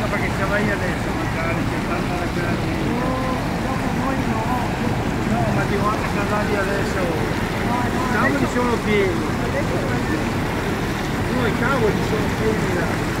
No, perché se vai adesso magari c'è tanta da grande. Dopo noi no. No, ma dico anche cavalli adesso. I tavoli sono pieni. No, i tavoli sono pieni là.